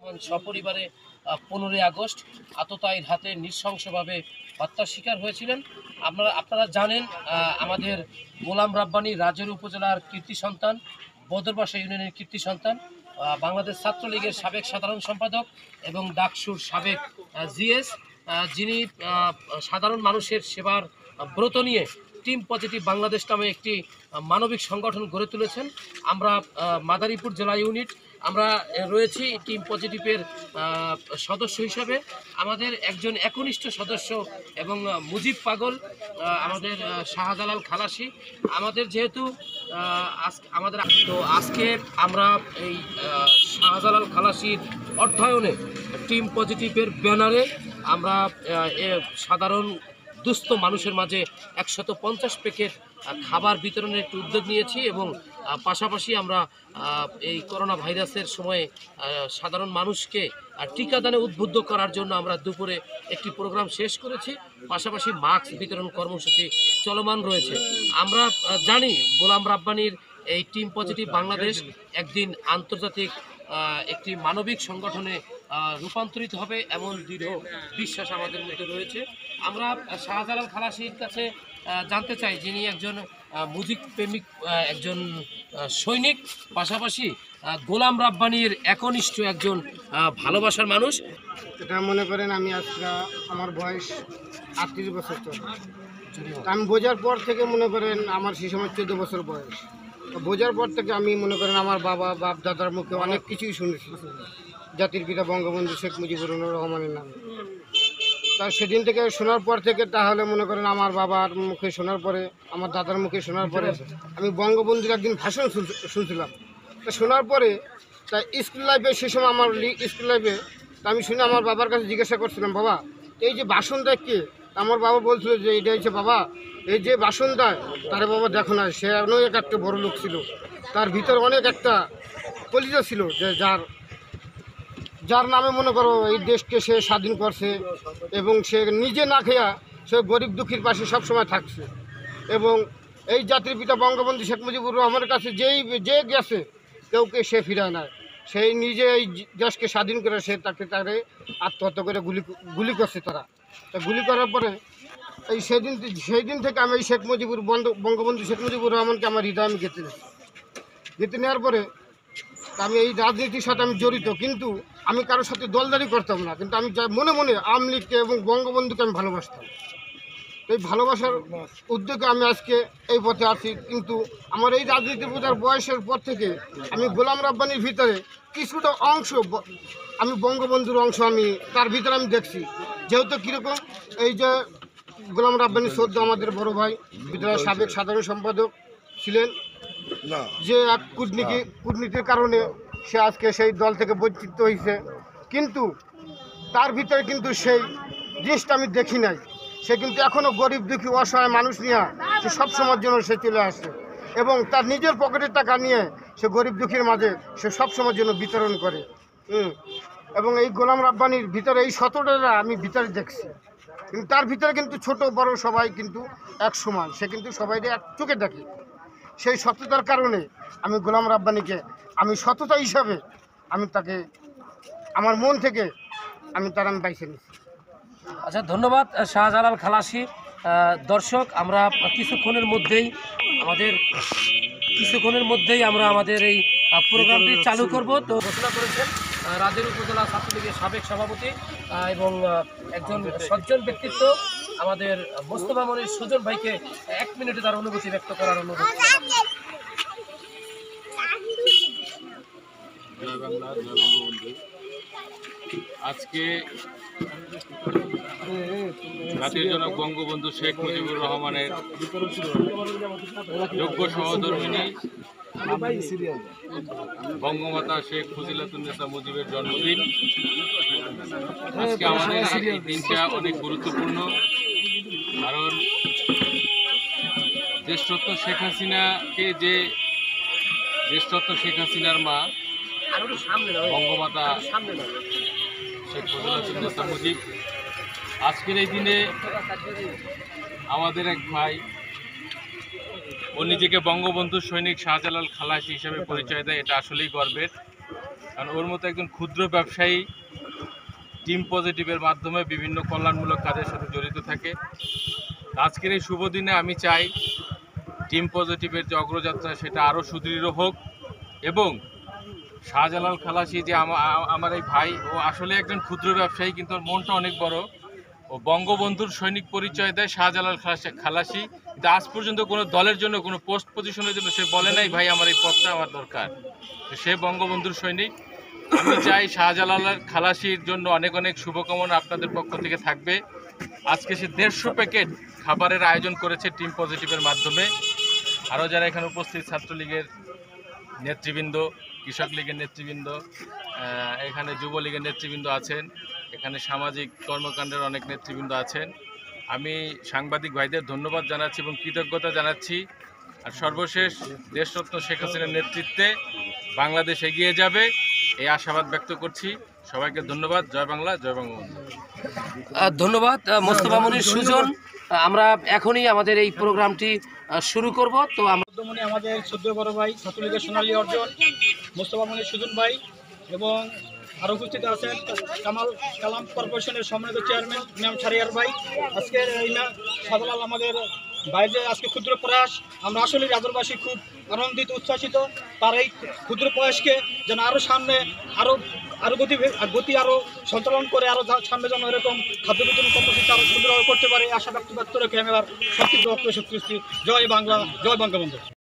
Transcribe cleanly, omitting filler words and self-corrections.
সপরিবারে 15ই আগস্ট আততায়ীর হাতে নৃশংসভাবে হত্যার শিকার হয়েছিলেন। আপনারা জানেন, আমাদের গোলাম রাব্বানী রাজৌরি উপজেলার কীর্তি সন্তান, বদরবাসা ইউনিয়নের কীর্তি সন্তান, বাংলাদেশ ছাত্রলীগের সাবেক সাধারণ সম্পাদক এবং ডাকসুর সাবেক জিএস, যিনি সাধারণ মানুষের সেবার ব্রত নিয়ে টিম পজিটিভ বাংলাদেশ নামে একটি মানবিক সংগঠন গড়ে তুলেছেন। আমরা মাদারীপুর জেলা ইউনিট আমরা রয়েছি টিম পজিটিভের সদস্য হিসাবে। আমাদের একজন একনিষ্ঠ সদস্য এবং মুজিব পাগল আমাদের শাহজালাল খালাসি। আমাদের যেহেতু আজকে আমরা এই শাহজালাল খালাসির অর্থায়নে টিম পজিটিভের ব্যানারে আমরা সাধারণ দুস্থ মানুষের মাঝে 150 প্যাকেট খাবার বিতরণের একটি উদ্যোগ নিয়েছি এবং পাশাপাশি আমরা এই করোনা ভাইরাসের সময়ে সাধারণ মানুষকে টিকাদানে উদ্বুদ্ধ করার জন্য আমরা দুপুরে একটি প্রোগ্রাম শেষ করেছি। পাশাপাশি মাস্ক বিতরণ কর্মসূচি চলমান রয়েছে। আমরা জানি গোলাম রাব্বানীর এই টিম পজিটিভ বাংলাদেশ একদিন আন্তর্জাতিক একটি মানবিক সংগঠনে রূপান্তরিত হবে, এমন দৃঢ় বিশ্বাস আমাদের মধ্যে রয়েছে। আমরা শাহজালাল খালাসির কাছে জানতে চাই, যিনি একজন মুজিব প্রেমিক, একজন সৈনিক, পাশাপাশি গোলাম রাব্বানীর একনিষ্ঠ একজন ভালোবাসার মানুষ। এটা মনে করেন আমি আজকে আমার বয়স 38 বছর চলে। আমি বোঝার পর থেকে মনে করেন আমার সেই সময় 14 বছর বয়স। বোঝার পর থেকে আমি মনে করেন আমার বাপ দাদার মুখে অনেক কিছুই শুনেছি জাতির পিতা বঙ্গবন্ধু শেখ মুজিবুর রহমানের নামে। তা সেদিন থেকে শোনার পর থেকে তাহলে মনে করেন আমার বাবার মুখে শোনার পরে, আমার দাদার মুখে শোনার পরে আমি বঙ্গবন্ধুর একদিন ভাষণ শুনছিলাম। তা শোনার পরে তা স্কুল লাইফে, সে সময় আমার স্কুল লাইফে আমি শুনে আমার বাবার কাছে জিজ্ঞাসা করছিলাম, বাবা এই যে ভাষণ দেয় কে? আমার বাবা বলছিল যে এটা হচ্ছে বাবা এই যে ভাষণ দেয় তারে বাবা দেখো না, সে অনেক একটা বড় লোক ছিল, তার ভিতর অনেক একটা কলিজা ছিল, যে যার নামে মনে করো এই দেশকে সে স্বাধীন করছে এবং সে নিজে না খেয়া সে গরিব দুঃখীর পাশে সবসময় থাকছে। এবং এই জাতির পিতা বঙ্গবন্ধু শেখ মুজিবুর রহমানের কাছে যে গেছে কেউকে সে ফিরায় নেয়। সেই নিজে এই দেশকে স্বাধীন করে সে তাকে আত্মহত্যা করে গুলি করছে তারা। তা গুলি করার পরে এই সেই দিন থেকে আমি এই বঙ্গবন্ধু শেখ মুজিবুর রহমানকে আমার হৃদয়ে আমি গেঁথে নেওয়ার পরে আমি এই রাজনীতির সাথে আমি জড়িত, কিন্তু আমি কারোর সাথে দলদারি করতাম না, কিন্তু আমি মনে মনে আওয়ামী লীগকে এবং বঙ্গবন্ধুকে আমি ভালোবাসতাম। এই ভালোবাসার উদ্যোগে আমি আজকে এই পথে আছি। কিন্তু আমার এই রাজনীতি বোঝার বয়সের পর থেকে আমি গোলাম রাব্বানীর ভিতরে কিছুটা অংশ, আমি বঙ্গবন্ধুর অংশ আমি তার ভিতরে আমি দেখছি। যেহেতু কীরকম, এই যে গোলাম রাব্বানী সদ্য আমাদের বড় ভাই, বিদ্রোহের সাবেক সাধারণ সম্পাদক ছিলেন, যে এক কূটনীতির কারণে সে আজকে সেই দল থেকে বঞ্চিত হয়েছে, কিন্তু তার ভিতরে কিন্তু সেই জিনিসটা আমি দেখি নাই। সে কিন্তু এখনও গরিব দুঃখী অসহায় মানুষ নিয়ে সে সবসময়ের জন্য সে চলে আসছে এবং তার নিজের পকেটের টাকা নিয়ে সে গরিব দুঃখীর মাঝে সে সবসময়ের জন্য বিতরণ করে। এবং এই গোলাম রাব্বানীর ভিতরে এই সততাটা আমি ভিতরে দেখছি, কিন্তু তার ভিতরে কিন্তু ছোট বড় সবাই কিন্তু এক সমান, সে কিন্তু সবাই এক চোখে দেখে। সেই সততার কারণে আমি গোলাম রাব্বানীকে আমি সততা হিসাবে আমি তাকে আমার মন থেকে আমি বাইছে নিচ্ছি। আচ্ছা, ধন্যবাদ শাহজালাল খালাসি। দর্শক, আমরা কিছুক্ষণের মধ্যেই আমরা আমাদের এই প্রোগ্রামটি চালু করব। তো ঘোষণা করেছেন রাজৌরি উপজেলা ছাত্রলীগের সাবেক সভাপতি এবং একজন সজ্জন ব্যক্তিত্ব আমাদের মোস্তফা মনির সুজন ভাইকে 1 মিনিটে তার অনুভূতি ব্যক্ত করার অনুরোধ। আজকে জাতির জনক বঙ্গবন্ধু শেখ মুজিবুর রহমানের যোগ্য সহধর্মিণী বঙ্গমাতা শেখ ফজিলাতুন্নেসা মুজিবের জন্মদিন। আজকে আমাদের এই দিনটা অনেক গুরুত্বপূর্ণ, কারণ দেশরত্ন শেখ হাসিনার মা বঙ্গমাতা শেখ ফজিলাতুন্নেসা মুজিব আজকের এই দিনে আমাদের এক ভাই, ও নিজেকে বঙ্গবন্ধু সৈনিক শাহজালাল খালাসি হিসেবে পরিচয় দেয়। এটা আসলেই গর্বের। কারণ ওর মতো একজন ক্ষুদ্র ব্যবসায়ী টিম পজিটিভের মাধ্যমে বিভিন্ন কল্যাণমূলক কাজের সাথে জড়িত থাকে। আজকের এই শুভ দিনে আমি চাই টিম পজিটিভের যে অগ্রযাত্রা সেটা আরও সুদৃঢ় হোক, এবং শাহজালাল খালাসি যে আমার এই ভাই, ও আসলে একজন ক্ষুদ্র ব্যবসায়ী, কিন্তু ওর মনটা অনেক বড়। ও বঙ্গবন্ধুর সৈনিক পরিচয় দেয় শাহজালাল খালাসি, কিন্তু আজ পর্যন্ত কোনো দলের জন্য, কোনো পোস্ট পজিশনের জন্য সে বলে নাই ভাই আমার এই পদটা আমার দরকার। তো সে বঙ্গবন্ধুর সৈনিক। আমি চাই শাহজালাল খালাসির জন্য অনেক অনেক শুভকামনা আপনাদের পক্ষ থেকে থাকবে। আজকে সে 150 প্যাকেট খাবারের আয়োজন করেছে টিম পজিটিভের মাধ্যমে। আরও যারা এখানে উপস্থিত, ছাত্রলীগের নেতৃবৃন্দ, কৃষক লীগের নেতৃবৃন্দ, এখানে যুবলীগের নেতৃবৃন্দ আছেন, এখানে সামাজিক কর্মকাণ্ডের অনেক নেতৃবৃন্দ আছেন। আমি সাংবাদিক ভাইদের ধন্যবাদ জানাচ্ছি এবং কৃতজ্ঞতা জানাচ্ছি। আর সর্বশেষ, দেশরত্ন শেখ হাসিনার নেতৃত্বে বাংলাদেশ এগিয়ে যাবে এই আশাবাদ ব্যক্ত করছি। সবাইকে ধন্যবাদ। জয় বাংলা, জয় বঙ্গবন্ধু। ধন্যবাদ মোস্তফা মনির সুজন। আমরা এখনই আমাদের এই প্রোগ্রামটি শুরু করব। তো আমরা মধ্যমণি আমাদের সদ্য বড় ভাই, ছাত্রলীগের সোনালী অর্জন মোস্তফা মনির সুজন ভাই, এবং আরও উপস্থিত আছেন কালাম কর্পোরেশনের সম্মানিত চেয়ারম্যান ইমাম শাহরিয়ার ভাই। আজকের ইমাম শাহজালাল আমাদের বাইরে আজকে ক্ষুদ্র প্রয়াস, আমরা আসলে রাজরবাসী খুব আনন্দিত, উচ্ছ্বাসিত। তার এই ক্ষুদ্র প্রয়াসকে যেন আরও সামনে আরও গতি আরও সঞ্চালন করে আরও সামনে যেন এরকম খাদ্য বিতরণ কর্মসূচি আরও সুন্দরভাবে করতে পারে, আশা ব্যক্ত রেখে আমি আবার সংক্ষিপ্ত বক্তব্য শেষ করছি। জয় বাংলা, জয় বঙ্গবন্ধু।